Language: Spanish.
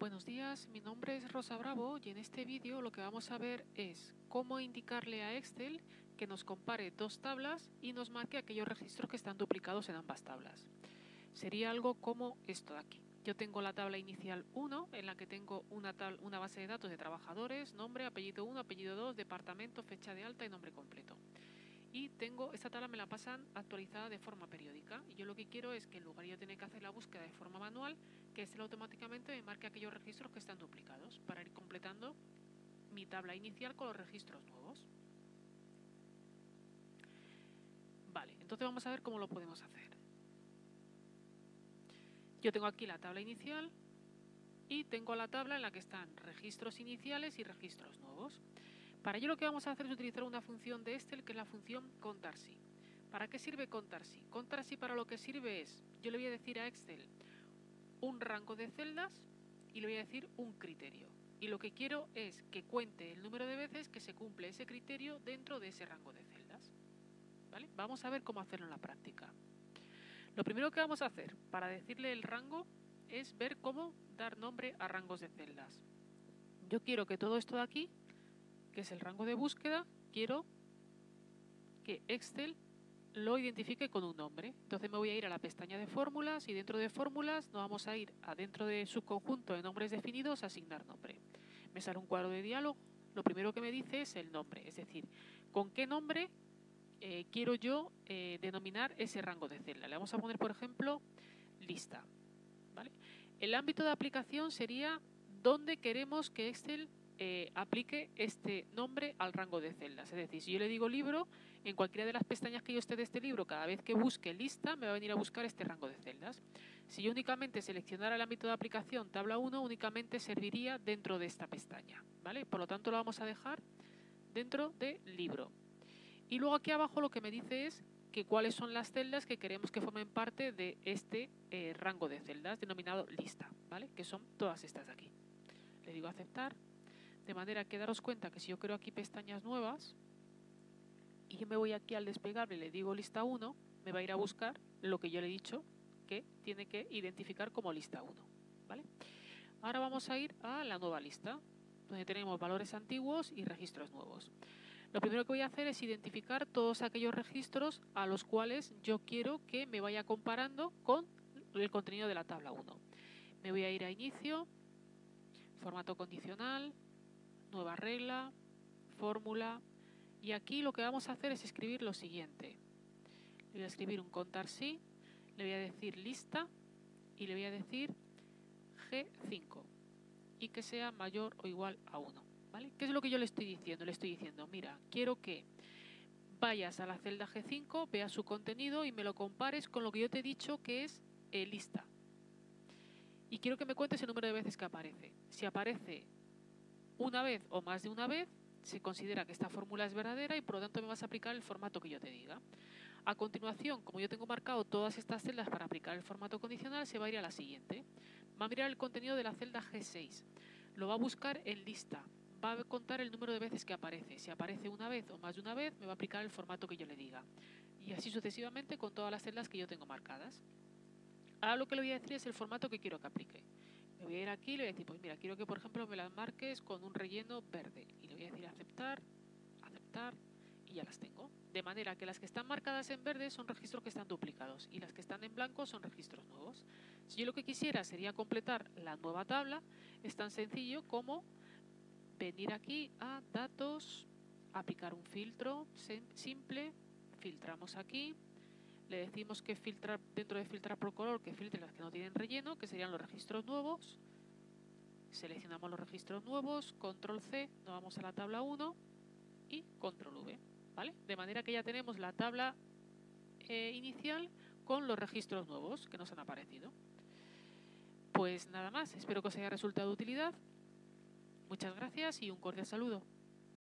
Buenos días, mi nombre es Rosa Bravo y en este vídeo lo que vamos a ver es cómo indicarle a Excel que nos compare dos tablas y nos marque aquellos registros que están duplicados en ambas tablas. Sería algo como esto de aquí. Yo tengo la tabla inicial 1 en la que tengo una base de datos de trabajadores, nombre, apellido 1, apellido 2, departamento, fecha de alta y nombre completo. Y esta tabla me la pasan actualizada de forma periódica y yo lo que quiero es que en lugar de yo tener que hacer la búsqueda de forma manual, que Excel automáticamente me marque aquellos registros que están duplicados para ir completando mi tabla inicial con los registros nuevos. Vale, entonces vamos a ver cómo lo podemos hacer. Yo tengo aquí la tabla inicial y tengo la tabla en la que están registros iniciales y registros nuevos. Para ello lo que vamos a hacer es utilizar una función de Excel que es la función contar-si. ¿Para qué sirve contar-si? Contar-si para lo que sirve es, yo le voy a decir a Excel un rango de celdas y le voy a decir un criterio. Y lo que quiero es que cuente el número de veces que se cumple ese criterio dentro de ese rango de celdas. ¿Vale? Vamos a ver cómo hacerlo en la práctica. Lo primero que vamos a hacer para decirle el rango es ver cómo dar nombre a rangos de celdas. Yo quiero que todo esto de aquí, que es el rango de búsqueda, quiero que Excel lo identifique con un nombre. Entonces me voy a ir a la pestaña de fórmulas y dentro de fórmulas nos vamos a ir a dentro de subconjunto de nombres definidos a asignar nombre. Me sale un cuadro de diálogo. Lo primero que me dice es el nombre, es decir, con qué nombre quiero yo denominar ese rango de celda. Le vamos a poner, por ejemplo, lista. ¿Vale? El ámbito de aplicación sería dónde queremos que Excel aplique este nombre al rango de celdas. Es decir, si yo le digo libro, en cualquiera de las pestañas que yo esté de este libro, cada vez que busque lista, me va a venir a buscar este rango de celdas. Si yo únicamente seleccionara el ámbito de aplicación tabla 1, únicamente serviría dentro de esta pestaña. ¿Vale? Por lo tanto, lo vamos a dejar dentro de libro. Y luego aquí abajo lo que me dice es que cuáles son las celdas que queremos que formen parte de este rango de celdas denominado lista, ¿vale? Que son todas estas de aquí. Le digo aceptar, de manera que daros cuenta que si yo creo aquí pestañas nuevas y yo me voy aquí al desplegable y le digo lista 1, me va a ir a buscar lo que yo le he dicho que tiene que identificar como lista 1, ¿vale? Ahora vamos a ir a la nueva lista, donde tenemos valores antiguos y registros nuevos. Lo primero que voy a hacer es identificar todos aquellos registros a los cuales yo quiero que me vaya comparando con el contenido de la tabla 1. Me voy a ir a inicio, formato condicional, nueva regla, fórmula, y aquí lo que vamos a hacer es escribir lo siguiente. Le voy a escribir un contar-si, le voy a decir lista y le voy a decir G5 y que sea mayor o igual a 1. ¿Vale? ¿Qué es lo que yo le estoy diciendo? Le estoy diciendo, mira, quiero que vayas a la celda G5, veas su contenido y me lo compares con lo que yo te he dicho que es lista. Y quiero que me cuentes el número de veces que aparece. Si aparece una vez o más de una vez, se considera que esta fórmula es verdadera y por lo tanto me vas a aplicar el formato que yo te diga. A continuación, como yo tengo marcado todas estas celdas para aplicar el formato condicional, se va a ir a la siguiente. Va a mirar el contenido de la celda G6. Lo va a buscar en lista. Va a contar el número de veces que aparece. Si aparece una vez o más de una vez, me va a aplicar el formato que yo le diga. Y así sucesivamente con todas las celdas que yo tengo marcadas. Ahora lo que le voy a decir es el formato que quiero que aplique. Me voy a ir aquí y le voy a decir, pues mira, quiero que por ejemplo me las marques con un relleno verde. Y le voy a decir aceptar, aceptar y ya las tengo. De manera que las que están marcadas en verde son registros que están duplicados y las que están en blanco son registros nuevos. Si yo lo que quisiera sería completar la nueva tabla, es tan sencillo como venir aquí a datos, aplicar un filtro simple, filtramos aquí, le decimos que filtrar dentro de filtrar por color, que filtre las que no tienen relleno, que serían los registros nuevos. Seleccionamos los registros nuevos, control C, nos vamos a la tabla 1 y control V, ¿vale? De manera que ya tenemos la tabla inicial con los registros nuevos que nos han aparecido. Pues nada más, espero que os haya resultado de utilidad. Muchas gracias y un cordial saludo.